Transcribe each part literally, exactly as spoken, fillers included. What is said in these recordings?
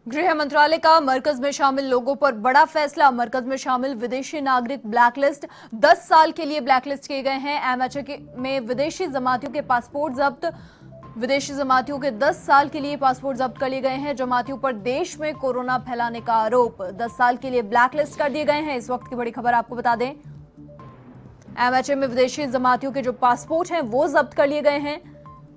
गृह मंत्रालय का मरकज में शामिल लोगों पर बड़ा फैसला। मरकज में शामिल विदेशी नागरिक ब्लैकलिस्ट दस साल के लिए ब्लैकलिस्ट किए गए हैं। एमएचए में विदेशी जमातियों के पासपोर्ट जब्त। विदेशी जमातियों के दस साल के लिए पासपोर्ट जब्त कर लिए गए हैं। जमातियों पर देश में कोरोना फैलाने का आरोप। दस साल के लिए ब्लैकलिस्ट कर दिए गए हैं। इस वक्त की बड़ी खबर आपको बता दें, एमएचए में विदेशी जमातियों के जो पासपोर्ट हैं वो जब्त कर लिए गए हैं।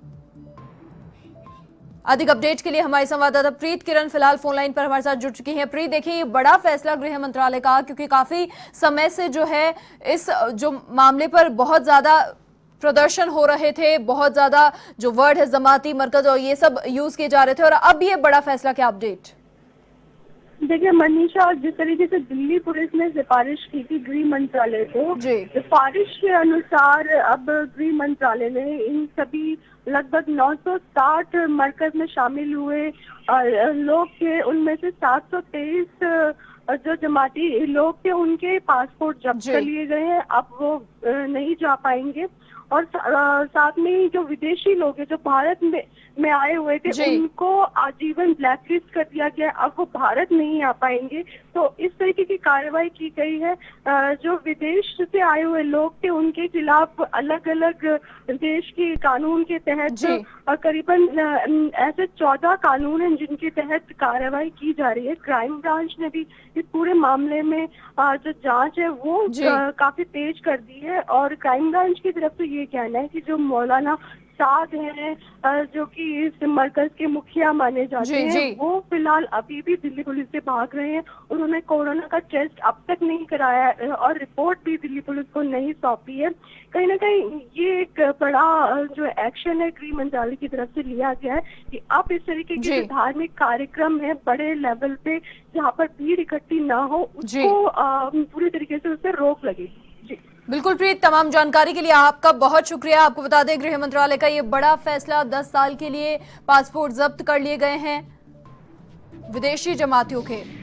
अधिक अपडेट के लिए हमारी संवाददाता प्रीत किरण फिलहाल फोन लाइन पर हमारे साथ जुड़ चुकी हैं। प्रीत, देखिए ये बड़ा फैसला गृह मंत्रालय का, क्योंकि काफी समय से जो है इस जो मामले पर बहुत ज्यादा प्रदर्शन हो रहे थे, बहुत ज्यादा जो वर्ड है जमाती मरकज और ये सब यूज किए जा रहे थे, और अब ये बड़ा फैसला, क्या अपडेट? देखिए मनीषा, जिस तरीके से दिल्ली पुलिस ने सिफारिश की थी गृह मंत्रालय को, सिफारिश के अनुसार अब गृह मंत्रालय ने इन सभी लगभग नौ सौ साठ मरकज में शामिल हुए लोग थे, उनमें से सात सौ तेईस जो जमाती लोग थे उनके पासपोर्ट जब्त कर लिए गए हैं। अब वो नहीं जा पाएंगे। और साथ में ही जो विदेशी लोग हैं जो भारत में में आए हुए थे उनको आजीवन ब्लैकलिस्ट कर दिया गया। अब वो भारत नहीं आ पाएंगे। तो इस तरीके की कार्रवाई की गई है। जो विदेश से आए हुए लोग थे उनके खिलाफ अलग अलग देश के कानून के तहत करीबन ऐसे चौदह कानून हैं जिनके तहत कार्रवाई की जा रही है। क्राइम ब्रांच ने भी इस पूरे मामले में जो जांच है वो काफी तेज कर दी है। और क्राइम ब्रांच की तरफ से ये कहना है कि जो मौलाना साद हैं, जो कि इस मरकज के मुखिया माने जाते जी, हैं जी। वो फिलहाल अभी भी दिल्ली पुलिस से भाग रहे हैं। उन्होंने कोरोना का टेस्ट अब तक नहीं कराया और रिपोर्ट भी दिल्ली पुलिस को नहीं सौंपी है। कहीं ना कहीं ये एक बड़ा जो एक्शन है गृह मंत्रालय की तरफ से लिया गया है कि अब इस तरीके के धार्मिक कार्यक्रम है बड़े लेवल पे जहाँ पर भीड़ इकट्ठी ना हो, उसको पूरी तरीके से उससे रोक लगेगी। बिल्कुल प्रीत, तमाम जानकारी के लिए आपका बहुत शुक्रिया। आपको बता दें गृह मंत्रालय का ये बड़ा फैसला, दस साल के लिए पासपोर्ट जब्त कर लिए गए हैं विदेशी जमातियों के।